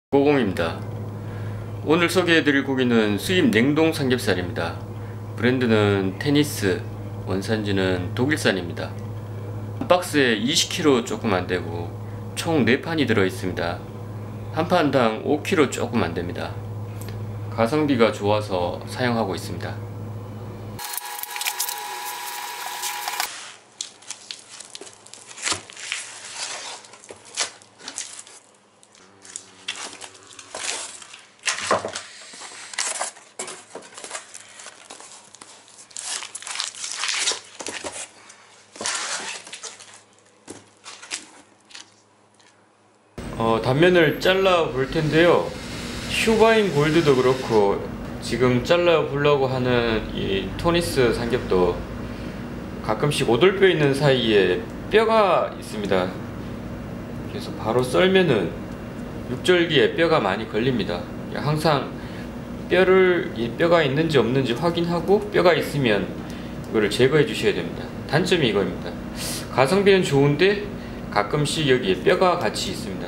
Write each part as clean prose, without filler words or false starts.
고공입니다. 오늘 소개해드릴 고기는 수입 냉동 삼겹살입니다. 브랜드는 테니스, 원산지는 독일산입니다. 한 박스에 20kg 조금 안되고 총 4판이 들어있습니다. 한 판당 5kg 조금 안됩니다. 가성비가 좋아서 사용하고 있습니다. 단면을 잘라 볼 텐데요. 슈바인 골드도 그렇고 지금 잘라 보려고 하는 이 토니스 삼겹도 가끔씩 오돌뼈 있는 사이에 뼈가 있습니다. 그래서 바로 썰면은 육절기에 뼈가 많이 걸립니다. 항상 이 뼈가 있는지 없는지 확인하고 뼈가 있으면 이거를 제거해 주셔야 됩니다. 단점이 이거입니다. 가성비는 좋은데 가끔씩 여기에 뼈가 같이 있습니다.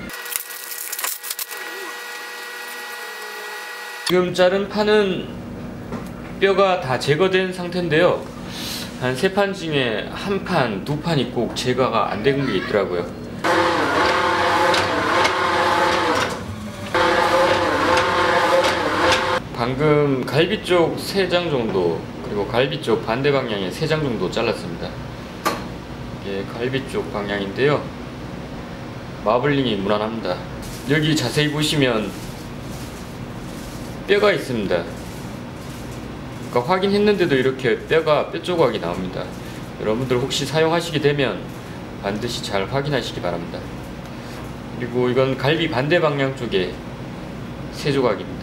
지금 자른 판은 뼈가 다 제거된 상태인데요. 한 3판 중에 1판, 2판이 꼭 제거가 안 된 게 있더라고요. 방금 갈비 쪽 3장 정도, 그리고 갈비 쪽 반대 방향에 3장 정도 잘랐습니다. 이게 갈비 쪽 방향인데요. 마블링이 무난합니다. 여기 자세히 보시면 뼈가 있습니다. 그러니까 확인했는데도 이렇게 뼈 조각이 나옵니다. 여러분들 혹시 사용하시게 되면 반드시 잘 확인하시기 바랍니다. 그리고 이건 갈비 반대 방향 쪽에 3조각입니다.